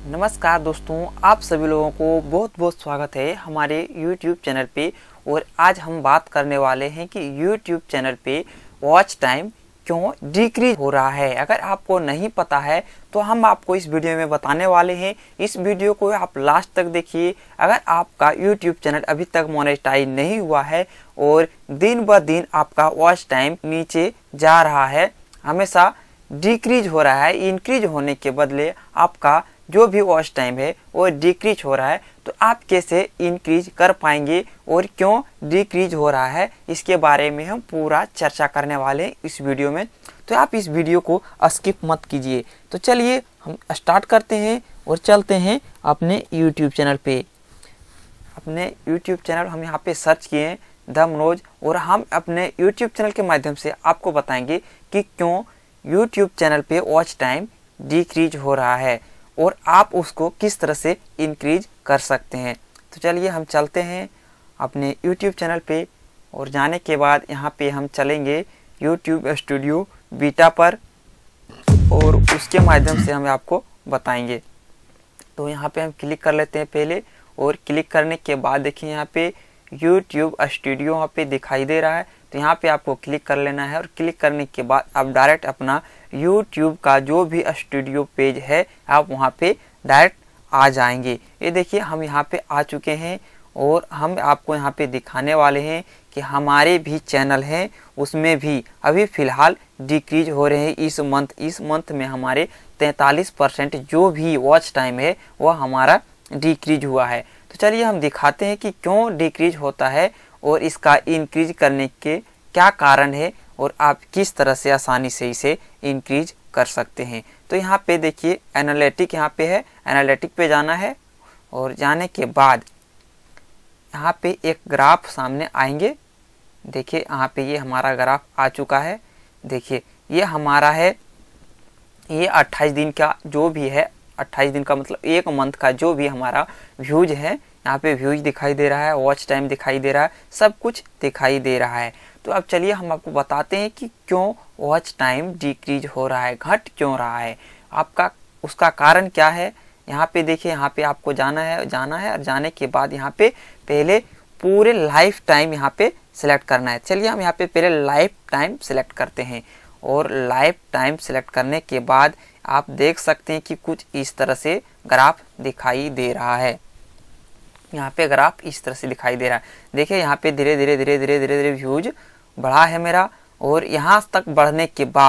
नमस्कार दोस्तों, आप सभी लोगों को बहुत बहुत स्वागत है हमारे YouTube चैनल पे। और आज हम बात करने वाले हैं कि YouTube चैनल पे वॉच टाइम क्यों डिक्रीज हो रहा है। अगर आपको नहीं पता है तो हम आपको इस वीडियो में बताने वाले हैं। इस वीडियो को आप लास्ट तक देखिए। अगर आपका YouTube चैनल अभी तक मोनेटाइज नहीं हुआ है और दिन ब दिन आपका वॉच टाइम नीचे जा रहा है, हमेशा डिक्रीज हो रहा है, इंक्रीज होने के बदले आपका जो भी वॉच टाइम है वो डिक्रीज हो रहा है, तो आप कैसे इंक्रीज कर पाएंगे और क्यों डिक्रीज हो रहा है, इसके बारे में हम पूरा चर्चा करने वाले हैं इस वीडियो में। तो आप इस वीडियो को स्किप मत कीजिए। तो चलिए हम स्टार्ट करते हैं और चलते हैं अपने YouTube चैनल पे। अपने YouTube चैनल हम यहाँ पे सर्च किए हैं द मनोज, और हम अपने YouTube चैनल के माध्यम से आपको बताएंगे कि क्यों YouTube चैनल पे वॉच टाइम डिक्रीज हो रहा है और आप उसको किस तरह से इंक्रीज कर सकते हैं। तो चलिए हम चलते हैं अपने YouTube चैनल पे, और जाने के बाद यहाँ पे हम चलेंगे YouTube स्टूडियो बीटा पर और उसके माध्यम से हम आपको बताएंगे। तो यहाँ पे हम क्लिक कर लेते हैं पहले, और क्लिक करने के बाद देखिए यहाँ पे YouTube स्टूडियो यहाँ पे दिखाई दे रहा है। तो यहाँ पे आपको क्लिक कर लेना है, और क्लिक करने के बाद आप डायरेक्ट अपना YouTube का जो भी स्टूडियो पेज है आप वहाँ पे डायरेक्ट आ जाएंगे। ये देखिए हम यहाँ पे आ चुके हैं, और हम आपको यहाँ पे दिखाने वाले हैं कि हमारे भी चैनल हैं उसमें भी अभी फ़िलहाल डिक्रीज हो रहे हैं। इस मंथ में हमारे 43% जो भी वॉच टाइम है वह हमारा डिक्रीज हुआ है। तो चलिए हम दिखाते हैं कि क्यों डिक्रीज होता है और इसका इंक्रीज करने के क्या कारण है, और आप किस तरह से आसानी से इसे इंक्रीज कर सकते हैं। तो यहाँ पे देखिए एनालिटिक यहाँ पे है, एनालिटिक पे जाना है, और जाने के बाद यहाँ पे एक ग्राफ सामने आएंगे। देखिए यहाँ पे ये हमारा ग्राफ आ चुका है। देखिए ये हमारा है, ये 28 दिन का जो भी है, 28 दिन का मतलब एक मंथ का जो भी हमारा व्यूज है, यहाँ पे व्यूज दिखाई दे रहा है, वॉच टाइम दिखाई दे रहा है, सब कुछ दिखाई दे रहा है। तो अब चलिए हम आपको बताते हैं कि क्यों वॉच टाइम डिक्रीज हो रहा है, घट क्यों रहा है, आपका उसका कारण क्या है। यहाँ पे देखिए, यहाँ पे आपको जाना है और जाने के बाद यहाँ पे पहले पूरे लाइफ टाइम यहाँ पे सिलेक्ट करना है। चलिए हम यहाँ पे पहले लाइफ टाइम सिलेक्ट करते हैं, और लाइफ टाइम सिलेक्ट करने के बाद आप देख सकते हैं कि कुछ इस तरह से ग्राफ दिखाई दे रहा है। यहाँ पे ग्राफ इस तरह से दिखाई दे रहा है। देखिए यहाँ पे धीरे धीरे व्यूज बढ़ा है मेरा, और यहाँ तक बढ़ने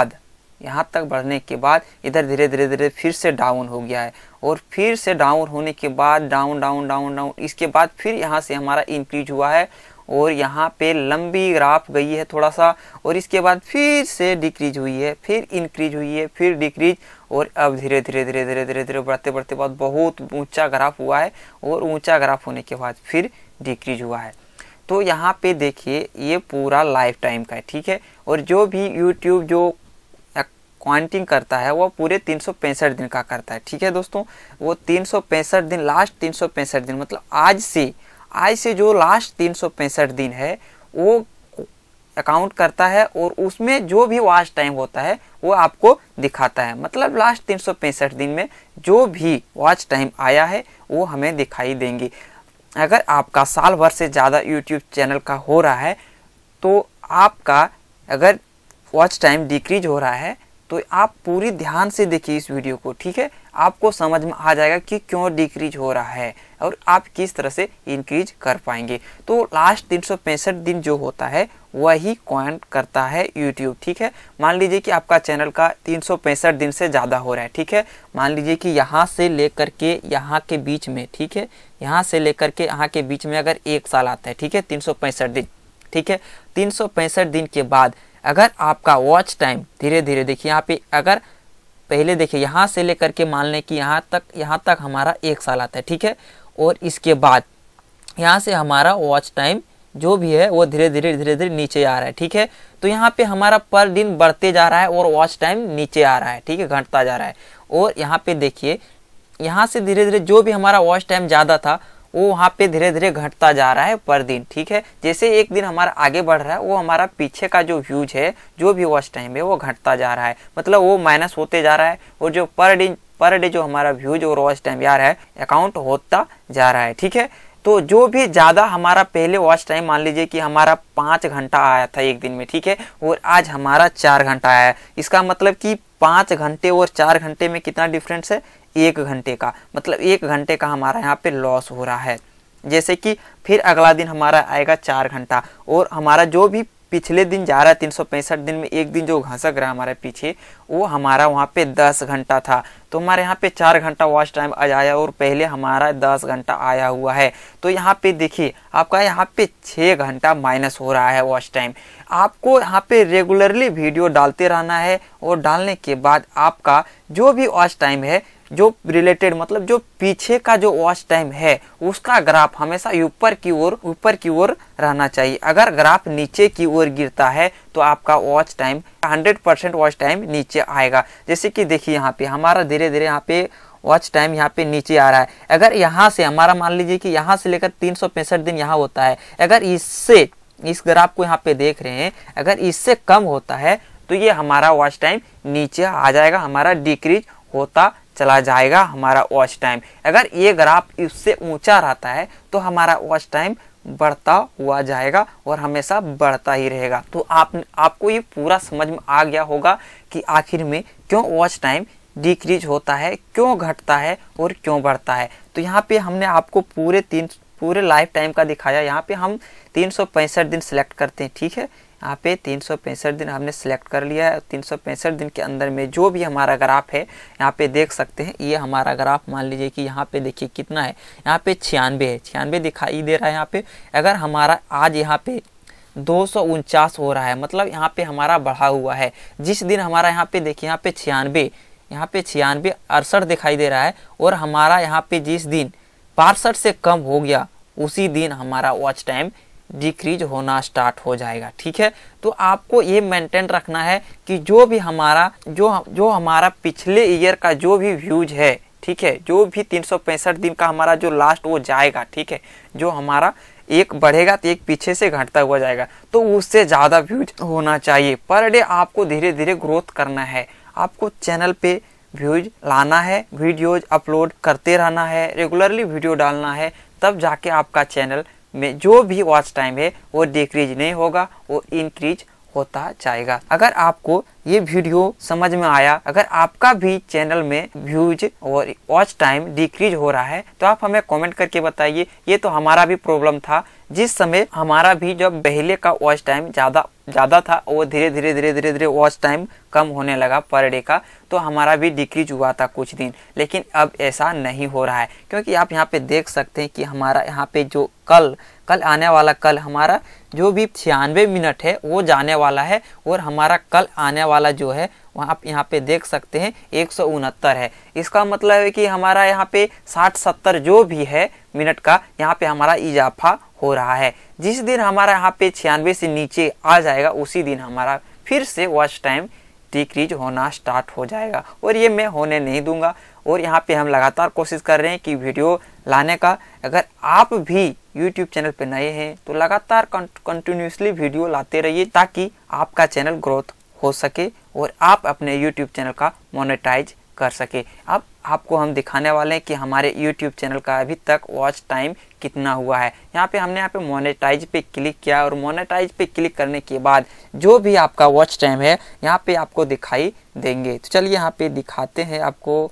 के बाद इधर धीरे धीरे फिर से डाउन हो गया है, और फिर से डाउन होने के बाद डाउन, इसके बाद फिर यहाँ से हमारा इंक्रीज हुआ है, और यहाँ पे लंबी ग्राफ गई है थोड़ा सा, और इसके बाद फिर से डिक्रीज हुई है, फिर इंक्रीज हुई है, फिर डिक्रीज, और अब धीरे धीरे बढ़ते बाद बहुत ऊंचा ग्राफ हुआ है, और ऊंचा ग्राफ होने के बाद फिर डिक्रीज हुआ है। तो यहाँ पे देखिए ये पूरा लाइफ टाइम का है, ठीक है। और जो भी YouTube जो काउंटिंग करता है वो पूरे 365 दिन का करता है, ठीक है दोस्तों। वो 365 दिन, लास्ट 365 दिन मतलब आज से जो लास्ट 365 दिन है वो अकाउंट करता है, और उसमें जो भी वॉच टाइम होता है वो आपको दिखाता है। मतलब लास्ट 365 दिन में जो भी वॉच टाइम आया है वो हमें दिखाई देंगे। अगर आपका साल भर से ज़्यादा YouTube चैनल का हो रहा है, तो आपका अगर वॉच टाइम डिक्रीज हो रहा है तो आप पूरी ध्यान से देखिए इस वीडियो को, ठीक है। आपको समझ में आ जाएगा कि क्यों डिक्रीज हो रहा है और आप किस तरह से इंक्रीज कर पाएंगे। तो लास्ट 365 दिन जो होता है वही काउंट करता है YouTube, ठीक है। मान लीजिए कि आपका चैनल का 365 दिन से ज़्यादा हो रहा है, ठीक है। मान लीजिए कि यहाँ से लेकर के यहाँ के बीच में, ठीक है, यहाँ से लेकर के यहाँ के बीच में अगर एक साल आता है, ठीक है, 365 दिन, ठीक है। 365 दिन के बाद अगर आपका वॉच टाइम धीरे धीरे, देखिए यहाँ पे अगर पहले देखिए यहाँ से लेकर के मान लें कि यहाँ तक हमारा एक साल आता है, ठीक है। और इसके बाद यहाँ से हमारा वॉच टाइम जो भी है वो धीरे धीरे नीचे आ रहा है, ठीक है। तो यहाँ पे हमारा पर दिन बढ़ते जा रहा है और वॉच टाइम नीचे आ रहा है, ठीक है, घटता जा रहा है। और यहाँ पे देखिए यहाँ से धीरे धीरे जो भी हमारा वॉच टाइम ज़्यादा था वो वहाँ पे धीरे धीरे घटता जा रहा है पर दिन, ठीक है। जैसे एक दिन हमारा आगे बढ़ रहा है वो हमारा पीछे का जो व्यूज है, जो भी वॉच टाइम है वो घटता जा रहा है, मतलब वो माइनस होते जा रहा है। और जो पर डे जो हमारा व्यूज और वॉच टाइम यार है अकाउंट होता जा रहा है। ठीक है, तो जो भी ज़्यादा हमारा पहले वॉच टाइम मान लीजिए कि हमारा 5 घंटा आया था एक दिन में, ठीक है, और आज हमारा 4 घंटा आया है। इसका मतलब कि 5 घंटे और 4 घंटे में कितना डिफरेंस है, 1 घंटे का। मतलब 1 घंटे का हमारा यहाँ पे लॉस हो रहा है। जैसे कि फिर अगला दिन हमारा आएगा 4 घंटा, और हमारा जो भी पिछले दिन जा रहा है 365 दिन में एक दिन जो घसक रहा है हमारे पीछे, वो हमारा वहाँ पे 10 घंटा था। तो हमारे यहाँ पे 4 घंटा वॉच टाइम आ आया और पहले हमारा 10 घंटा आया हुआ है। तो यहाँ पे देखिए आपका यहाँ पे 6 घंटा माइनस हो रहा है वॉच टाइम। आपको यहाँ पे रेगुलरली वीडियो डालते रहना है, और डालने के बाद आपका जो भी वॉच टाइम है जो रिलेटेड मतलब जो पीछे का जो वॉच टाइम है उसका ग्राफ हमेशा ऊपर की ओर रहना चाहिए। अगर ग्राफ नीचे की ओर गिरता है तो आपका वॉच टाइम 100% वॉच टाइम नीचे आएगा। जैसे कि देखिए यहाँ पे हमारा धीरे धीरे यहाँ पे वॉच टाइम यहाँ पे नीचे आ रहा है। अगर यहाँ से हमारा मान लीजिए कि यहाँ से लेकर 365 दिन यहाँ होता है, अगर इससे इस ग्राफ को यहाँ पे देख रहे हैं, अगर इससे कम होता है तो ये हमारा वॉच टाइम नीचे आ जाएगा, हमारा डिक्रीज होता चला जाएगा हमारा वॉच टाइम। अगर ये ग्राफ इससे ऊंचा रहता है तो हमारा वॉच टाइम बढ़ता हुआ जाएगा और हमेशा बढ़ता ही रहेगा। तो आपको ये पूरा समझ में आ गया होगा कि आखिर में क्यों वॉच टाइम डिक्रीज होता है, क्यों घटता है और क्यों बढ़ता है। तो यहाँ पे हमने आपको पूरे लाइफ टाइम का दिखाया। यहाँ पे हम 365 दिन सिलेक्ट करते हैं, ठीक है। यहाँ पे 365 दिन हमने सिलेक्ट कर लिया है। 365 दिन के अंदर में जो भी हमारा ग्राफ है यहाँ पे देख सकते हैं। ये हमारा ग्राफ मान लीजिए कि यहाँ पे देखिए कितना है, यहाँ पे 96 है, 96 दिखाई दे रहा है यहाँ पे। अगर हमारा आज यहाँ पे 249 हो रहा है, मतलब यहाँ पे हमारा बढ़ा हुआ है। जिस दिन हमारा यहाँ पे देखिए यहाँ पे 96 68 दिखाई दे रहा है, और हमारा यहाँ पे जिस दिन 62 से कम हो गया उसी दिन हमारा वॉच टाइम डिक्रीज होना स्टार्ट हो जाएगा। ठीक है, तो आपको ये मेंटेन रखना है कि जो भी हमारा जो हमारा पिछले ईयर का जो भी व्यूज है, ठीक है, जो भी 365 दिन का हमारा जो लास्ट वो जाएगा, ठीक है, जो हमारा एक बढ़ेगा तो एक पीछे से घटता हुआ जाएगा, तो उससे ज़्यादा व्यूज होना चाहिए। पर डे आपको धीरे धीरे ग्रोथ करना है, आपको चैनल पे व्यूज लाना है, वीडियोज अपलोड करते रहना है, रेगुलरली वीडियो डालना है, तब जाके आपका चैनल में जो भी वॉच टाइम है वो डिक्रीज नहीं होगा, वो इंक्रीज होता जाएगा। अगर आपको ये वीडियो समझ में आया, अगर आपका भी चैनल में व्यूज और वॉच टाइम डिक्रीज हो रहा है तो आप हमें कमेंट करके बताइए। ये तो हमारा भी प्रॉब्लम था, जिस समय हमारा भी जब पहले का वॉच टाइम ज़्यादा था, वो धीरे धीरे वॉच टाइम कम होने लगा पर डे का, तो हमारा भी डिक्रीज हुआ था कुछ दिन। लेकिन अब ऐसा नहीं हो रहा है, क्योंकि आप यहाँ पे देख सकते हैं कि हमारा यहाँ पे जो कल आने वाला हमारा जो भी 96 मिनट है वो जाने वाला है, और हमारा कल आने वाला जो है वहाँ आप यहाँ पे देख सकते हैं 169 है। इसका मतलब है कि हमारा यहाँ पे 60-70 जो भी है मिनट का यहाँ पे हमारा इजाफा हो रहा है। जिस दिन हमारा यहाँ पे 96 से नीचे आ जाएगा उसी दिन हमारा फिर से वॉच टाइम डिक्रीज होना स्टार्ट हो जाएगा, और ये मैं होने नहीं दूंगा। और यहाँ पे हम लगातार कोशिश कर रहे हैं कि वीडियो लाने का। अगर आप भी YouTube चैनल पे नए हैं तो लगातार कंटिन्यूसली वीडियो लाते रहिए, ताकि आपका चैनल ग्रोथ हो सके और आप अपने YouTube चैनल का मोनेटाइज कर सके। अब आपको हम दिखाने वाले हैं कि हमारे YouTube चैनल का अभी तक वॉच टाइम कितना हुआ है। यहाँ पे मोनेटाइज पे क्लिक किया, और मोनेटाइज पे क्लिक करने के बाद जो भी आपका वॉच टाइम है यहाँ पे आपको दिखाई देंगे। तो चलिए यहाँ पे दिखाते हैं आपको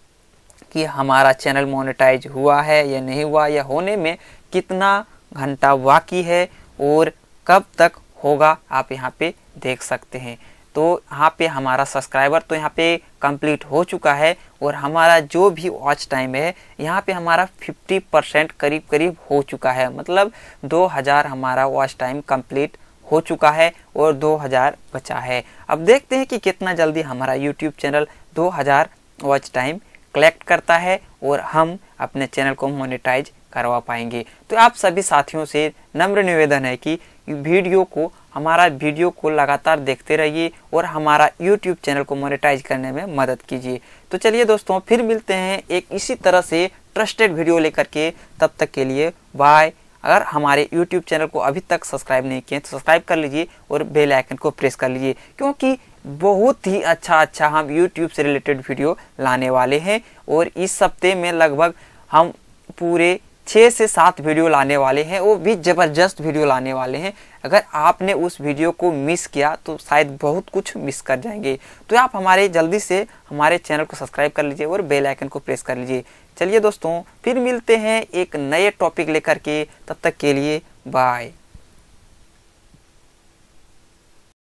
कि हमारा चैनल मोनेटाइज हुआ है या नहीं हुआ, या होने में कितना घंटा बाकी है और कब तक होगा, आप यहाँ पे देख सकते हैं। तो यहाँ पे हमारा सब्सक्राइबर तो यहाँ पे कंप्लीट हो चुका है, और हमारा जो भी वॉच टाइम है यहाँ पे हमारा 50% करीब हो चुका है। मतलब 2000 हमारा वॉच टाइम कंप्लीट हो चुका है और 2000 बचा है। अब देखते हैं कि कितना जल्दी हमारा YouTube channel 2000 watch time collect करता है और हम अपने चैनल को मोनेटाइज करवा पाएंगे। तो आप सभी साथियों से नम्र निवेदन है कि हमारा वीडियो को लगातार देखते रहिए और हमारा YouTube चैनल को मोनेटाइज करने में मदद कीजिए। तो चलिए दोस्तों, फिर मिलते हैं एक इसी तरह से ट्रस्टेड वीडियो लेकर के। तब तक के लिए बाय। अगर हमारे YouTube चैनल को अभी तक सब्सक्राइब नहीं किए तो सब्सक्राइब कर लीजिए और बेल आइकन को प्रेस कर लीजिए, क्योंकि बहुत ही अच्छा हम YouTube से रिलेटेड वीडियो लाने वाले हैं। और इस हफ्ते में लगभग हम पूरे 6 से 7 वीडियो लाने वाले हैं, वो भी ज़बरदस्त वीडियो लाने वाले हैं। अगर आपने उस वीडियो को मिस किया तो शायद बहुत कुछ मिस कर जाएंगे। तो आप हमारे जल्दी से हमारे चैनल को सब्सक्राइब कर लीजिए और बेल आइकन को प्रेस कर लीजिए। चलिए दोस्तों, फिर मिलते हैं एक नए टॉपिक लेकर के, तब तक के लिए बाय।